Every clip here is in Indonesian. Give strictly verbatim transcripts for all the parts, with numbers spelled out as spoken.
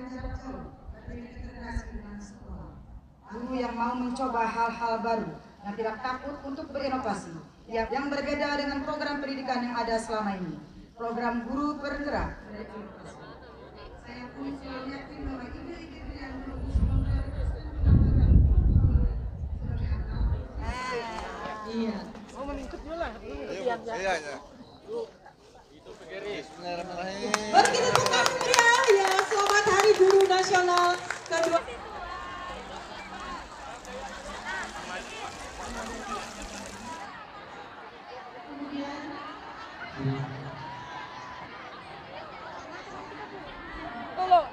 Guru yang mau mencoba hal-hal baru, yang tidak takut untuk berinovasi, yang berbeda dengan program pendidikan yang ada selama ini. Program guru bergerak. Saya pun selalu yakin bahwa ide-ide yang iya. Oh, meningkat dulu lah. Iya, iya. Mari kita tepuk tangan ya, selamat Hari Guru Nasional kedua. Tolong.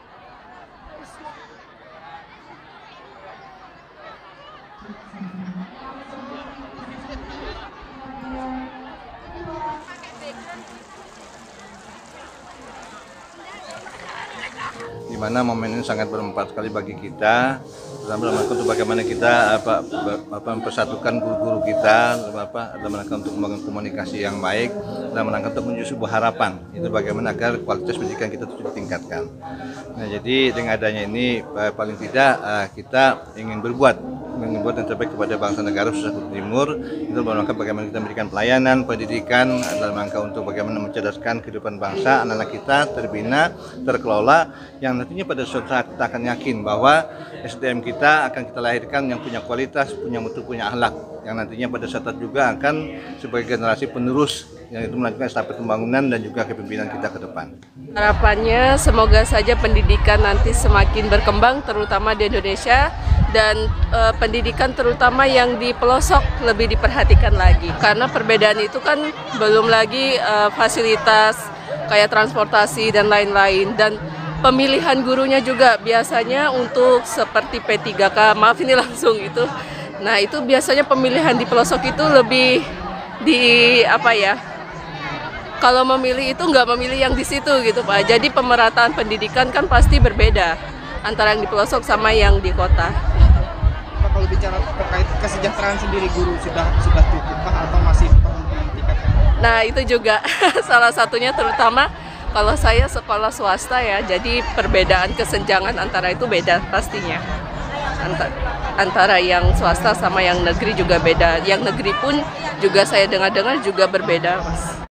Di mana momen ini sangat bermanfaat sekali bagi kita, dalam rangka untuk bagaimana kita apa, apa mempersatukan guru-guru kita, apa dalam rangka untuk membangun komunikasi yang baik, dalam rangka untuk menuju sebuah harapan itu bagaimana agar kualitas pendidikan kita terus ditingkatkan. Nah, jadi dengan adanya ini paling tidak kita ingin berbuat ingin berbuat yang terbaik kepada bangsa negara khususnya Kutub Timur, itu dalam rangka bagaimana kita memberikan pelayanan pendidikan dalam rangka untuk bagaimana mencerdaskan kehidupan bangsa, anak-anak kita terbina, terkelola, yang nantinya pada suatu saat kita akan yakin bahwa S D M kita akan kita lahirkan yang punya kualitas, punya mutu, punya akhlak, yang nantinya pada saat juga akan sebagai generasi penerus yang itu melanjutkan estafet pembangunan dan juga kepemimpinan kita ke depan. Harapannya semoga saja pendidikan nanti semakin berkembang terutama di Indonesia, dan e, pendidikan terutama yang di pelosok lebih diperhatikan lagi, karena perbedaan itu kan belum lagi e, fasilitas kayak transportasi dan lain-lain, dan pemilihan gurunya juga biasanya untuk seperti P tiga K, maaf ini langsung itu. Nah, itu biasanya pemilihan di pelosok itu lebih di apa ya? Kalau memilih itu nggak memilih yang di situ gitu Pak. Jadi pemerataan pendidikan kan pasti berbeda antara yang di pelosok sama yang di kota. Pak, kalau bicara terkait kesejahteraan sendiri guru sudah sudah cukup Pak atau masih perlu ditingkatkan? Nah, itu juga salah satunya, terutama kalau saya sekolah swasta ya. Jadi perbedaan kesenjangan antara itu beda pastinya. Antara, antara yang swasta sama yang negeri juga beda. Yang negeri pun juga saya dengar-dengar juga berbeda Mas.